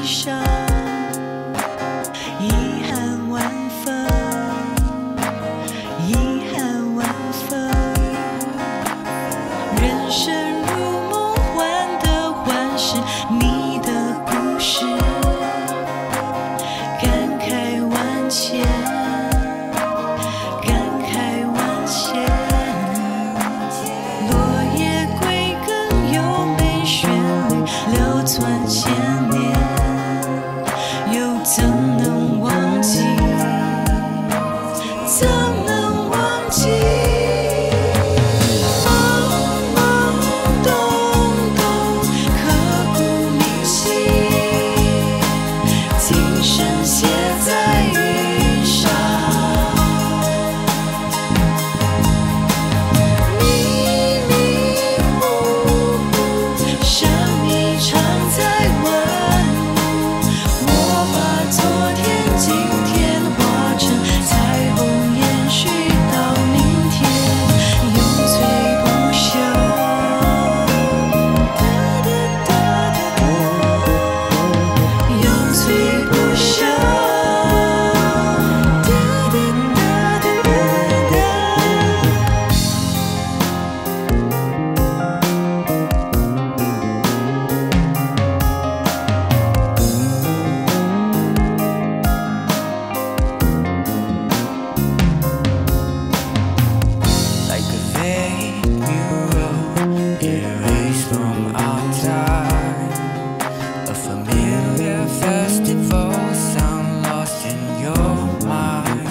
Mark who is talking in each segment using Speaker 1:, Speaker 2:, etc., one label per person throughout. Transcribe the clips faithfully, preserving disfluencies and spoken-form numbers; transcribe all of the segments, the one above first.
Speaker 1: 上，遗憾万分，遗憾万分。人生如梦幻的幻视，你的故事，感慨万千，感慨万千。落叶归根，优美旋律流传千年，又怎能忘记？怎能忘记？懵懵懂懂，刻骨铭心，今生写在云上。迷迷糊糊，生命常在问路。我把昨天、今天化成彩虹，延续到明天，永垂不朽。哒哒哒哒，永垂不朽。哒哒哒哒哒哒。
Speaker 2: Like a vague mural erased from our time, a familiar festival sound lost in your mind.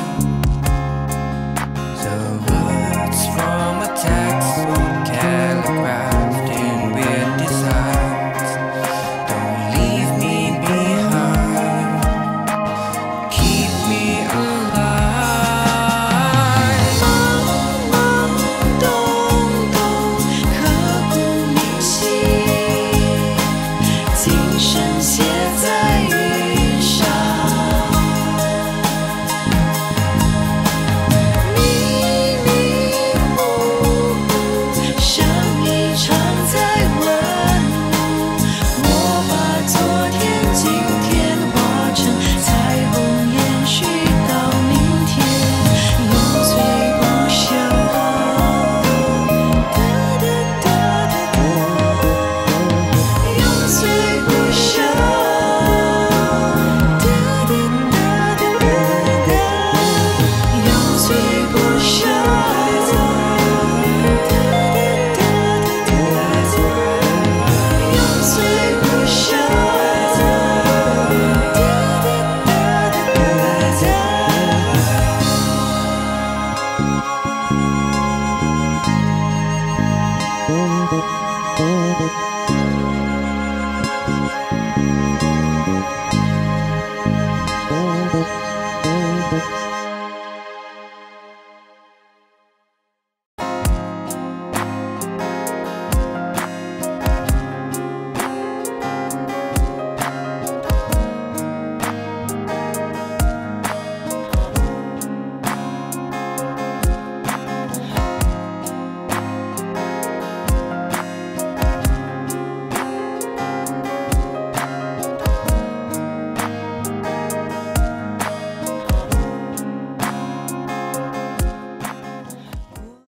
Speaker 2: The words from a textbook calligraphed in weird designs. Don't leave me behind, keep me alive.
Speaker 1: 懵懵懂懂，刻骨铭心，今生写在